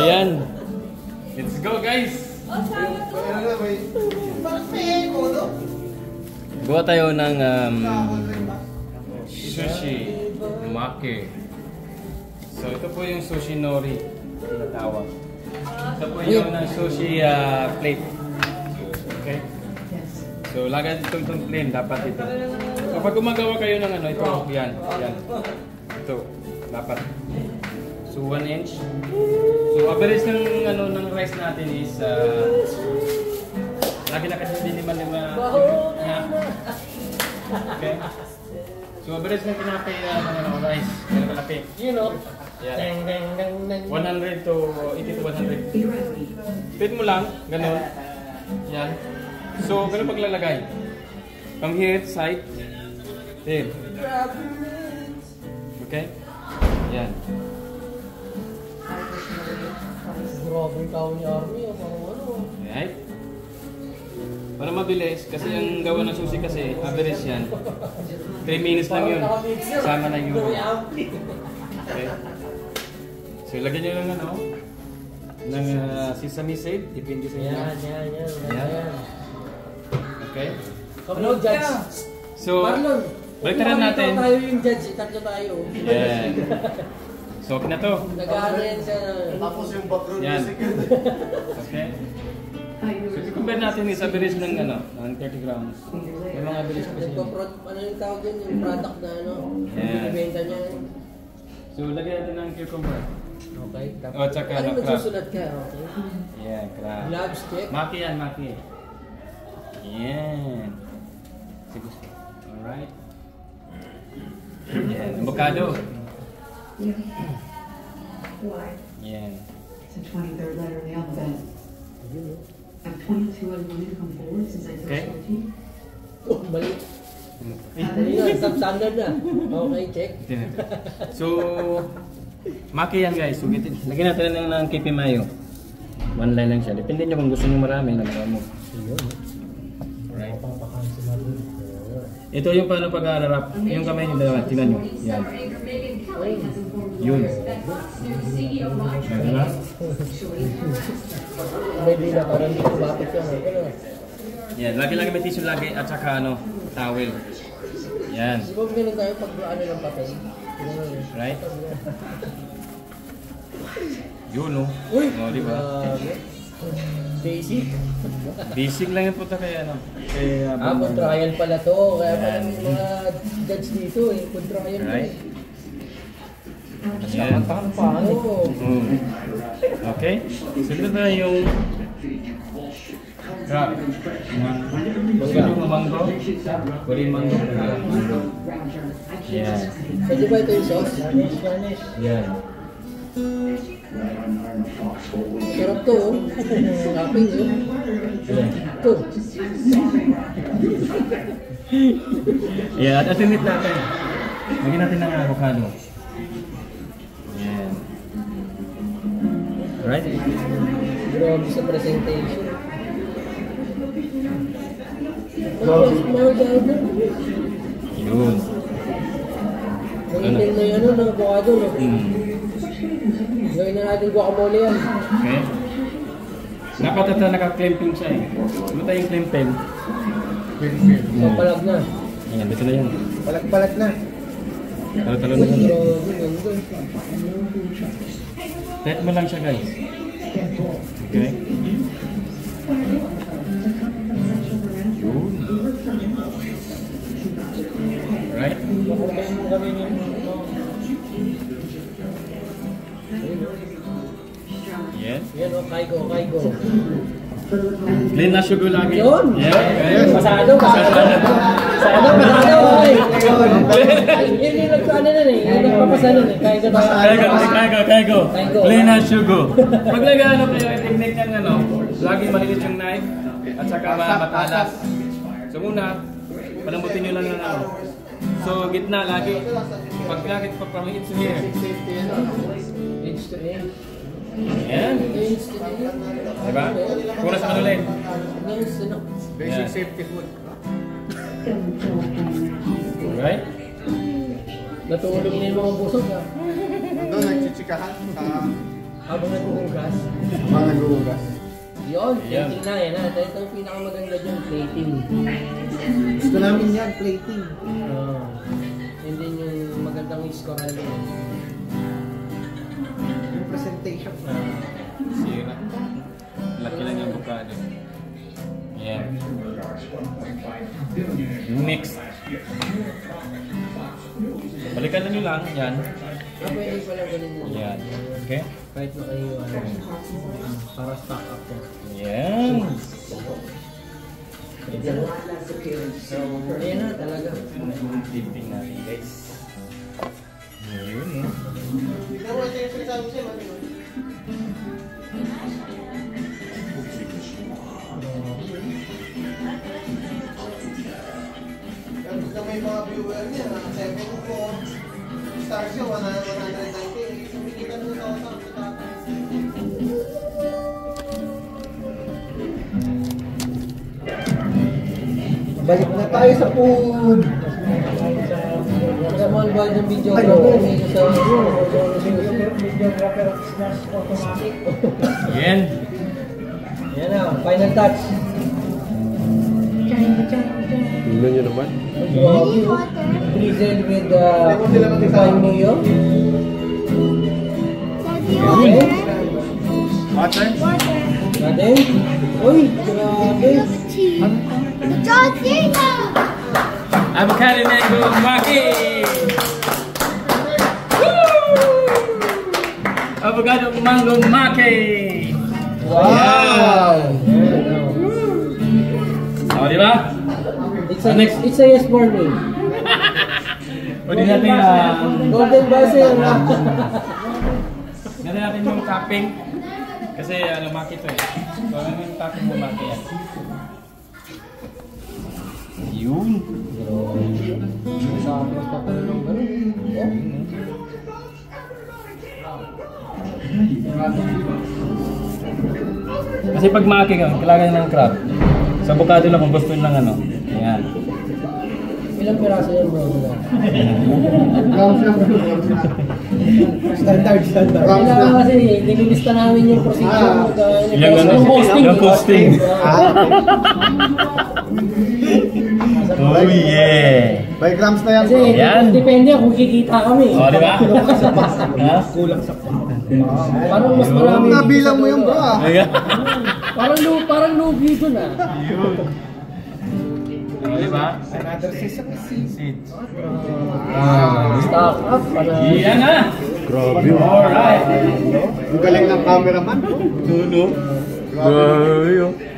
Ayan. Let's go guys! Gawa tayo ng sushi maki. So ito po yung sushi nori na tawag. Ito po yung sushi plate. Okay? So lagay itong plate dapat ito. Kapag gumagawa kayo ng ano, ito, yan. Ito, dapat. So 1 inch. So average ng ano ng rice natin is lagi na kasi din naman okay. So average ng tinapay ng rice, yung malaki. You know. Yeah. 100 to 80 to 100. Speed mo lang, ganun. Yan. So ganun paglalagay. From here side. There. Okay? Yan. Grabe yung tao ni Army, ano? Right? Para mabilis, kasi ang gawa ng sushi kasi, average yan. 3 minutes lang yun. Sama na yun. Okay? So, ilagyan nyo lang ano, ng sesame seed, depende sa inyo. Yan. Okay? Come on, judge. So, balik natin. Tayo yung judge, tatlo tayo. Yan. So, okay na to. Nag-aano yan siya. Tapos yung background music. Okay. So, i-compare natin sa average ng ano, ng 30 grams. May mga average pa siya. Ano yung tawag yun? Yung product na ano? Yeah. Ibenta niya. So, lagyan natin ng cucumber. Okay. O, tsaka ano crab. nagsusulat ka? Okay. Yeah, crab. Gloves, check. Maki yan, maki. Yan. Sige. Alright. Yan. Avocado. Yan. It's the 23rd letter in the alphabet. I'm 22. I wanted to come forward since I turned 14. Oh, mali. Substandard na. Okay, check. So, maki yan guys. So, lagyan natin ng kepi mayo. 1 line lang siya. Depende nyo kung gusto nyo marami na mo. Right. Ito yung paano pag-aarap. Yung kamay nyo dalawa. Tingnan nyo. Yan. Yun. Diba? May dila parang dito bakit yan. Yan. Lagi-lagi may tissue lagi at saka ano, towel. Yan. Di ba ganun tayo pag ano ng papel? Right? Yun no. Uy! O, diba? Basic. Basic lang yung punta kaya ano. Kaya, kontrayan pala to. Kaya pala yung mga judge dito eh. Kontrayan to right? eh. Yan. Paano? Okay? So dito na yung crab. Gusto nyo ng mango? Korean mango. Yan. Pwede ba ito yung sauce? Garnish. Yan. Sarap to oh. Kaping oh. Ito. Yan. At tinit natin. Lagyan natin ng avocado. Yan. Right? Grabe sa presentation. Mahal. Yun. Nangitin na yung ano, ng avocado no? Gawin na natin guacamole yan. Okay. Dapat ito naka-clamping siya eh. Ano tayong clamping? Palag na. Ayan, dito na yan. Palag na. Talo-talo na yan. Grabe. Tight mo lang siya guys. Okay. Yun. Right? Yes. Yan o, kaigo. Clean na sugar lagi. Yun! Yeah. Pasado. Yun yung nagpaano nun eh. Yung nagpapasa nun eh. Kaigo. Clean na sugar. Pag nag-ano kayo, technique ng ano, lagi malilit yung knife at saka matalas. So muna, palambutin nyo lang ng ano. So gitna lagi. Pag from inch to here. Inch to inch. Yan. Diba? Pura sa manulit. Basic safety food. Right? Natulog na yung mga busog ha. Doon nagchichikahan sa Habang nag-uugas. Mga nag-uugas. Yun, plating na yan. Ito yung pinakamaganda dyan, plating. Gusto namin yan, plating. Yun din yung magandang score na yun. Yung presentation. Sira. Laki lang yung avocado. Yan. Next. Balikan na nyo lang. Yan. Pwede pala ganun yun. Yan. Okay? Kahit na kayo, para stock up yan. Yan. So, ayan na talaga. Tipping natin guys. Yun eh. Ito may mga viewer niya, 7 stars siya, 190. Sumikita nyo sa balik na tayo sa food. Sa mga buwan ng video ko, dito sa Yan. Yan na, final touch. Tingnan nyo naman. Drizzle with fine mayo. Water? Natin? Uy, grabe. Avocado mango maki! Avocado mango maki! Wow! O, di ba? It's a yes for me. Pwede natin Golden buzzer. ganda natin yung topping. Kasi lumaki to eh. So, ano yung topping lumaki yan? Yun. Kasi pag maki ka, kailangan ng crab. Sa avocado lang kung gusto nyo ng ano. Ayan. Ilang piraso yan bro? Standard. Kailangan kasi nililista namin yung procedure. Yung posting. Oh yeah! 5 grams na yan. Kasi Yan. depende kung kikita kami. O, di ba? Ha? Kulang sa Parang mas marami. Nabilang mo yung bro ah. Parang lugi dun ah. O, di ba? Another season. Stock up. Yan na! Grabe. Alright! Ang galing ng cameraman. Tulo. Grabe.